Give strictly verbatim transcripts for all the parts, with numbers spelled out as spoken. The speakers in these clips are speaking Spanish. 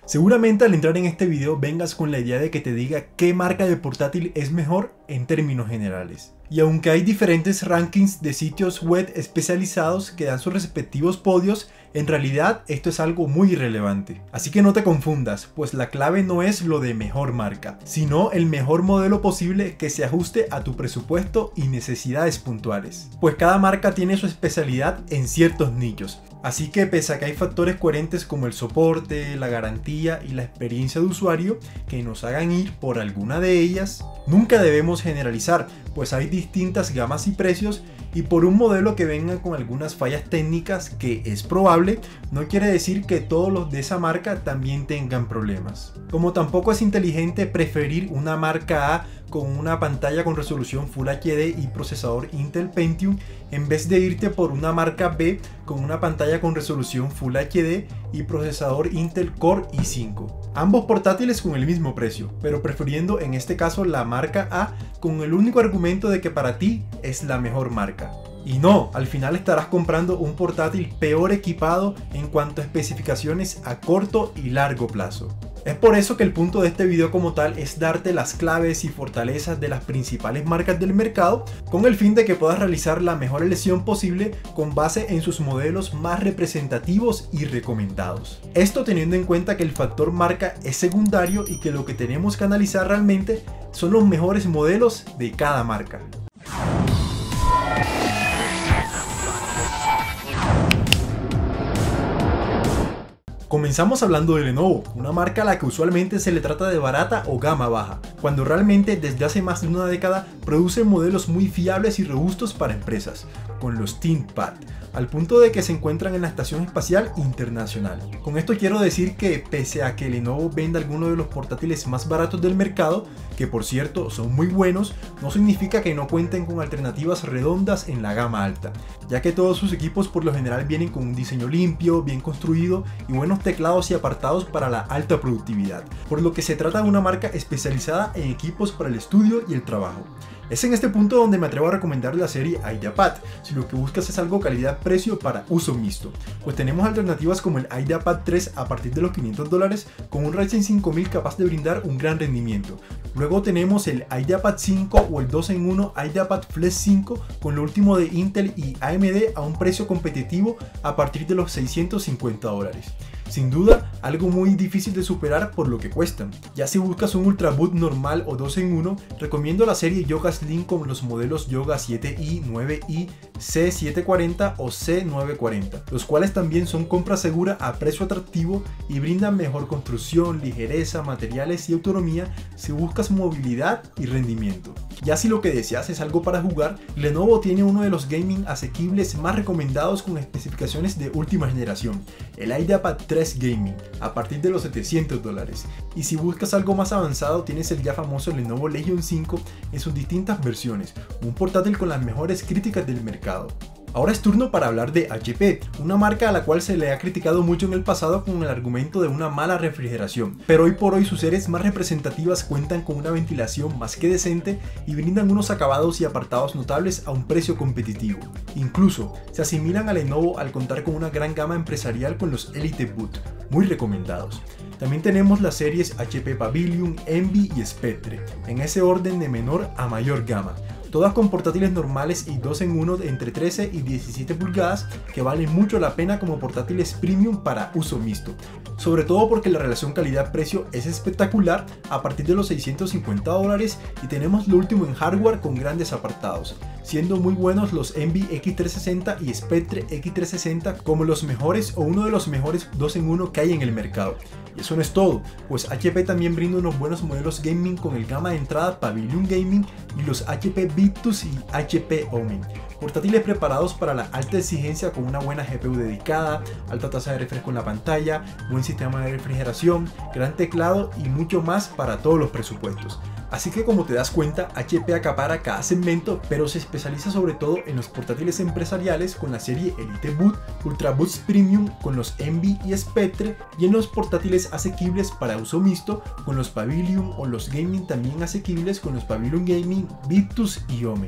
Seguramente al entrar en este video vengas con la idea de que te diga qué marca de portátil es mejor en términos generales. Y aunque hay diferentes rankings de sitios web especializados que dan sus respectivos podios, en realidad esto es algo muy irrelevante. Así que no te confundas, pues la clave no es lo de mejor marca, sino el mejor modelo posible que se ajuste a tu presupuesto y necesidades puntuales. Pues cada marca tiene su especialidad en ciertos nichos. Así que pese a que hay factores coherentes como el soporte, la garantía y la experiencia de usuario que nos hagan ir por alguna de ellas, nunca debemos generalizar, pues hay distintas gamas y precios, y por un modelo que venga con algunas fallas técnicas, que es probable, no quiere decir que todos los de esa marca también tengan problemas. Como tampoco es inteligente preferir una marca A con una pantalla con resolución Full H D y procesador Intel Pentium en vez de irte por una marca B con una pantalla con resolución Full H D y procesador Intel Core i cinco. Ambos portátiles con el mismo precio, pero prefiriendo en este caso la marca A con el único argumento de que para ti es la mejor marca. Y no, al final estarás comprando un portátil peor equipado en cuanto a especificaciones a corto y largo plazo. Es por eso que el punto de este video como tal es darte las claves y fortalezas de las principales marcas del mercado, con el fin de que puedas realizar la mejor elección posible con base en sus modelos más representativos y recomendados. Esto teniendo en cuenta que el factor marca es secundario y que lo que tenemos que analizar realmente son los mejores modelos de cada marca. Comenzamos hablando de Lenovo, una marca a la que usualmente se le trata de barata o gama baja, cuando realmente desde hace más de una década produce modelos muy fiables y robustos para empresas, con los ThinkPad, al punto de que se encuentran en la Estación Espacial Internacional. Con esto quiero decir que pese a que Lenovo venda algunos de los portátiles más baratos del mercado, que por cierto son muy buenos, no significa que no cuenten con alternativas redondas en la gama alta, ya que todos sus equipos por lo general vienen con un diseño limpio, bien construido y buenos teclados y apartados para la alta productividad, por lo que se trata de una marca especializada en equipos para el estudio y el trabajo. Es en este punto donde me atrevo a recomendar la serie IdeaPad, si lo que buscas es algo calidad-precio para uso mixto, pues tenemos alternativas como el IdeaPad tres a partir de los quinientos dólares con un Ryzen cinco mil capaz de brindar un gran rendimiento. Luego tenemos el IdeaPad cinco o el dos en uno IdeaPad Flex cinco con lo último de Intel y A M D a un precio competitivo a partir de los seiscientos cincuenta dólares. Sin duda, algo muy difícil de superar por lo que cuestan. Ya si buscas un Ultrabook normal o dos en uno, recomiendo la serie Yoga Slim con los modelos Yoga siete i, nueve i, C setecientos cuarenta o C novecientos cuarenta, los cuales también son compra segura a precio atractivo y brindan mejor construcción, ligereza, materiales y autonomía si buscas movilidad y rendimiento. Ya si lo que deseas es algo para jugar, Lenovo tiene uno de los gaming asequibles más recomendados con especificaciones de última generación, el IdeaPad tres Gaming, a partir de los setecientos dólares. Y si buscas algo más avanzado, tienes el ya famoso Lenovo Legion cinco en sus distintas versiones, un portátil con las mejores críticas del mercado. Ahora es turno para hablar de H P, una marca a la cual se le ha criticado mucho en el pasado con el argumento de una mala refrigeración, pero hoy por hoy sus series más representativas cuentan con una ventilación más que decente y brindan unos acabados y apartados notables a un precio competitivo. Incluso se asimilan a Lenovo al contar con una gran gama empresarial con los EliteBook, muy recomendados. También tenemos las series H P Pavilion, Envy y Spectre, en ese orden de menor a mayor gama, todas con portátiles normales y dos en uno de entre trece y diecisiete pulgadas que valen mucho la pena como portátiles premium para uso mixto, sobre todo porque la relación calidad-precio es espectacular a partir de los seiscientos cincuenta dólares y tenemos lo último en hardware con grandes apartados, siendo muy buenos los Envy X trescientos sesenta y Spectre X trescientos sesenta como los mejores o uno de los mejores dos en uno que hay en el mercado. Y eso no es todo, pues H P también brinda unos buenos modelos gaming con el gama de entrada Pavilion Gaming y los H P Victus y H P Omen, portátiles preparados para la alta exigencia con una buena G P U dedicada, alta tasa de refresco en la pantalla, buen sistema de refrigeración, gran teclado y mucho más para todos los presupuestos. Así que como te das cuenta, H P acapara cada segmento, pero se especializa sobre todo en los portátiles empresariales con la serie EliteBook, Ultrabooks Premium con los Envy y Spectre, y en los portátiles asequibles para uso mixto con los Pavilion o los gaming también asequibles con los Pavilion Gaming, Victus y Omen.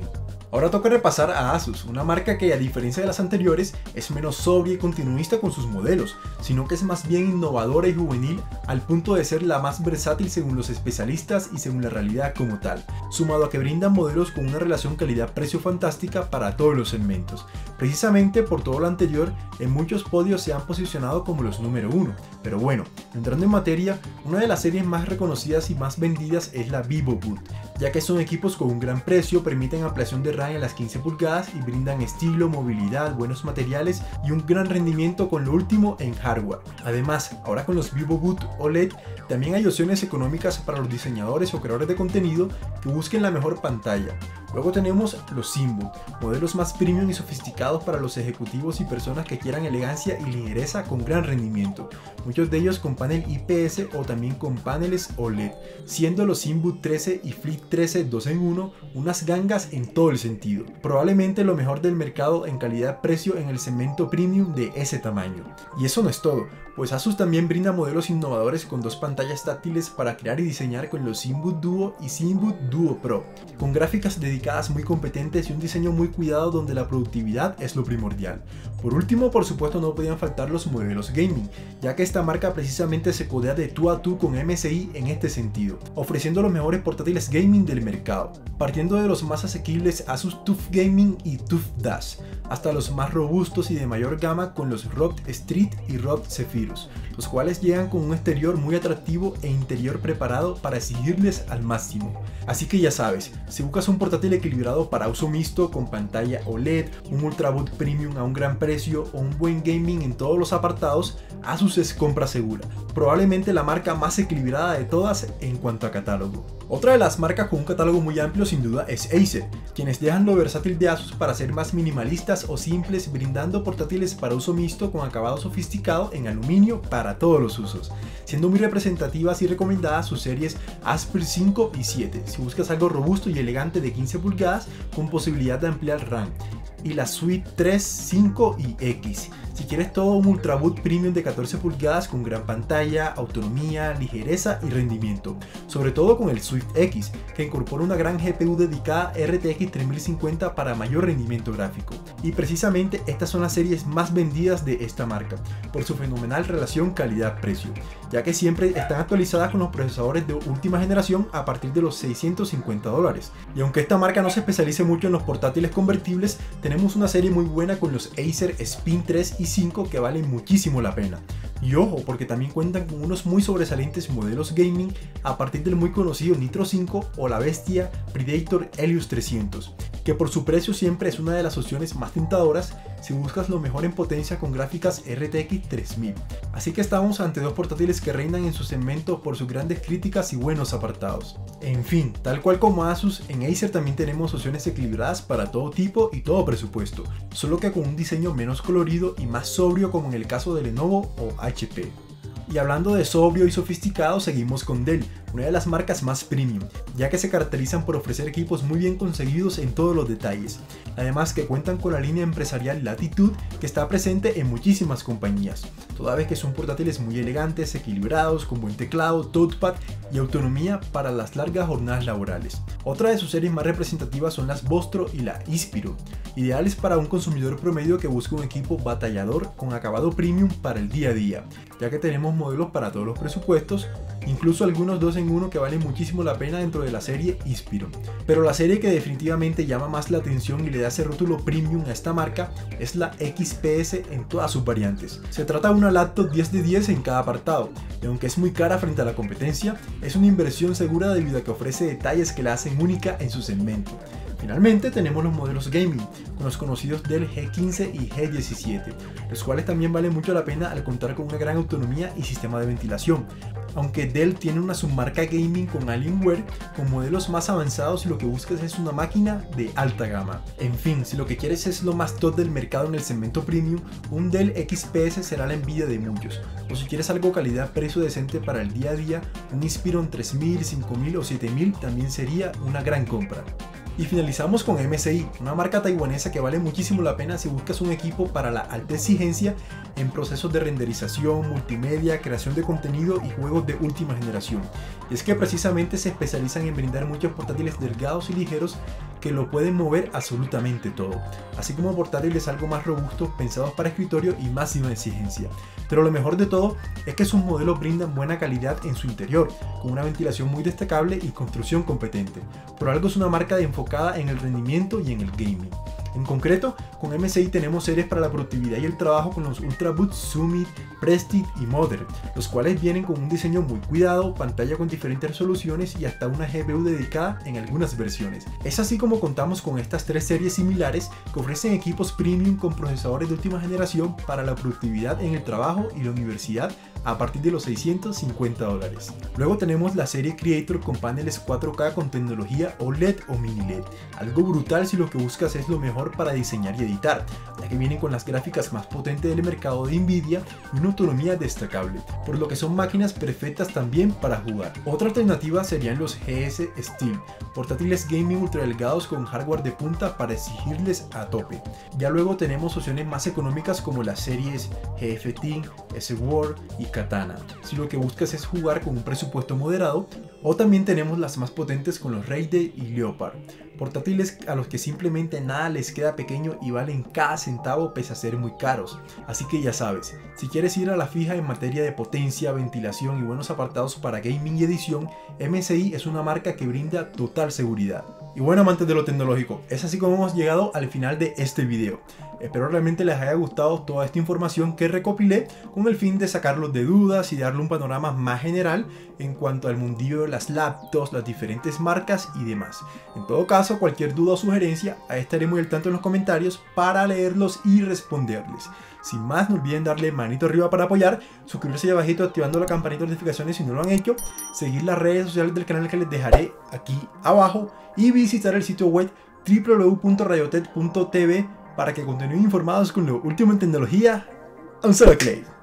Ahora toca repasar a Asus, una marca que a diferencia de las anteriores es menos sobria y continuista con sus modelos, sino que es más bien innovadora y juvenil al punto de ser la más versátil según los especialistas y según la realidad como tal, sumado a que brinda modelos con una relación calidad-precio fantástica para todos los segmentos. Precisamente por todo lo anterior, en muchos podios se han posicionado como los número uno, pero bueno, entrando en materia, una de las series más reconocidas y más vendidas es la VivoBoot, ya que son equipos con un gran precio, permiten ampliación de RAM en las quince pulgadas y brindan estilo, movilidad, buenos materiales y un gran rendimiento con lo último en hardware. Además, ahora con los VivoBoot O L E D también hay opciones económicas para los diseñadores o creadores de contenido que busquen la mejor pantalla. Luego tenemos los ZenBoot, modelos más premium y sofisticados para los ejecutivos y personas que quieran elegancia y ligereza con gran rendimiento, muchos de ellos con panel I P S o también con paneles O L E D, siendo los ZenBoot trece y Flip trece dos en uno unas gangas en todo el sentido, probablemente lo mejor del mercado en calidad-precio en el segmento premium de ese tamaño. Y eso no es todo, pues Asus también brinda modelos innovadores con dos pantallas táctiles para crear y diseñar con los ZenBoot Duo y ZenBoot Duo Pro, con gráficas dedicadas muy competentes y un diseño muy cuidado donde la productividad es lo primordial. Por último, por supuesto no podían faltar los modelos gaming, ya que esta marca precisamente se codea de tú a tú con M S I en este sentido, ofreciendo los mejores portátiles gaming del mercado, partiendo de los más asequibles Asus TUF Gaming y TUF Dash, hasta los más robustos y de mayor gama con los R O G Street y R O G Zephyrus, los cuales llegan con un exterior muy atractivo e interior preparado para exigirles al máximo. Así que ya sabes, si buscas un portátil equilibrado para uso mixto con pantalla O L E D, un Ultrabook Premium a un gran precio o un buen gaming en todos los apartados, Asus es compra segura, probablemente la marca más equilibrada de todas en cuanto a catálogo. Otra de las marcas con un catálogo muy amplio sin duda es Acer, quienes dejan lo versátil de Asus para ser más minimalistas o simples, brindando portátiles para uso mixto con acabado sofisticado en aluminio para todos los usos, siendo muy representativas y recomendadas sus series Aspire cinco y siete si buscas algo robusto y elegante de quince pulgadas con posibilidad de ampliar RAM, y la Suite tres, cinco y X si quieres todo un Ultrabook Premium de catorce pulgadas con gran pantalla, autonomía, ligereza y rendimiento, sobre todo con el Swift X, que incorpora una gran G P U dedicada R T X tres mil cincuenta para mayor rendimiento gráfico. Y precisamente estas son las series más vendidas de esta marca, por su fenomenal relación calidad-precio, ya que siempre están actualizadas con los procesadores de última generación a partir de los seiscientos cincuenta dólares. Y aunque esta marca no se especialice mucho en los portátiles convertibles, tenemos una serie muy buena con los Acer Spin tres y cinco que valen muchísimo la pena. Y ojo, porque también cuentan con unos muy sobresalientes modelos gaming a partir del muy conocido Nitro cinco o la bestia Predator Helios trescientos, que por su precio siempre es una de las opciones más tentadoras si buscas lo mejor en potencia con gráficas R T X tres mil. Así que estamos ante dos portátiles que reinan en su segmento por sus grandes críticas y buenos apartados. En fin, tal cual como Asus, en Acer también tenemos opciones equilibradas para todo tipo y todo presupuesto, solo que con un diseño menos colorido y más sobrio como en el caso de Lenovo o H P. Y hablando de sobrio y sofisticado, seguimos con Dell, una de las marcas más premium, ya que se caracterizan por ofrecer equipos muy bien conseguidos en todos los detalles, además que cuentan con la línea empresarial Latitude que está presente en muchísimas compañías, toda vez que son portátiles muy elegantes, equilibrados, con buen teclado, touchpad y autonomía para las largas jornadas laborales. Otra de sus series más representativas son las Vostro y la Inspiro, ideales para un consumidor promedio que busca un equipo batallador con acabado premium para el día a día, ya que tenemos modelos para todos los presupuestos, incluso algunos dos en uno que valen muchísimo la pena dentro de la serie Inspiro. Pero la serie que definitivamente llama más la atención y le da ese rótulo premium a esta marca es la X P S en todas sus variantes. Se trata de una laptop diez de diez en cada apartado, y aunque es muy cara frente a la competencia, es una inversión segura debido a que ofrece detalles que la hacen única en su segmento. Finalmente tenemos los modelos gaming, con los conocidos Dell G quince y G diecisiete, los cuales también valen mucho la pena al contar con una gran autonomía y sistema de ventilación, aunque Dell tiene una submarca gaming con Alienware con modelos más avanzados y lo que buscas es una máquina de alta gama. En fin, si lo que quieres es lo más top del mercado en el segmento premium, un Dell X P S será la envidia de muchos, o si quieres algo calidad-precio decente para el día a día, un Inspiron tres mil, cinco mil o siete mil también sería una gran compra. Y finalizamos con M S I, una marca taiwanesa que vale muchísimo la pena si buscas un equipo para la alta exigencia en procesos de renderización, multimedia, creación de contenido y juegos de última generación. Y es que precisamente se especializan en brindar muchos portátiles delgados y ligeros que lo pueden mover absolutamente todo, así como portátiles algo más robustos pensados para escritorio y máxima exigencia. Pero lo mejor de todo es que sus modelos brindan buena calidad en su interior, con una ventilación muy destacable y construcción competente. Por algo es una marca enfocada en el rendimiento y en el gaming. En concreto, con M S I tenemos series para la productividad y el trabajo con los Ultrabook, Summit, Prestige y Modern, los cuales vienen con un diseño muy cuidado, pantalla con diferentes resoluciones y hasta una G P U dedicada en algunas versiones. Es así como contamos con estas tres series similares que ofrecen equipos premium con procesadores de última generación para la productividad en el trabajo y la universidad a partir de los seiscientos cincuenta dólares. Luego tenemos la serie Creator con paneles cuatro K con tecnología O L E D o Mini L E D, algo brutal si lo que buscas es lo mejor para diseñar y editar, ya que vienen con las gráficas más potentes del mercado de Nvidia y una autonomía destacable, por lo que son máquinas perfectas también para jugar. Otra alternativa serían los G S Steel, portátiles gaming ultra delgados con hardware de punta para exigirles a tope. Ya luego tenemos opciones más económicas como las series G F T, S-World y Katana, si lo que buscas es jugar con un presupuesto moderado. O también tenemos las más potentes con los Raider y Leopard, portátiles a los que simplemente nada les queda pequeño y valen cada centavo pese a ser muy caros. Así que ya sabes, si quieres ir a la fija en materia de potencia, ventilación y buenos apartados para gaming y edición, M S I es una marca que brinda total seguridad. Y bueno, amantes de lo tecnológico, es así como hemos llegado al final de este video. Espero realmente les haya gustado toda esta información que recopilé con el fin de sacarlos de dudas y darle un panorama más general en cuanto al mundillo de las laptops, las diferentes marcas y demás. En todo caso, cualquier duda o sugerencia, ahí estaré muy al tanto en los comentarios para leerlos y responderles. Sin más, no olviden darle manito arriba para apoyar, suscribirse ahí abajito activando la campanita de notificaciones si no lo han hecho, seguir las redes sociales del canal que les dejaré aquí abajo y visitar el sitio web w w w punto radiotech punto t v para que continúen informados con lo último en tecnología a un solo clic.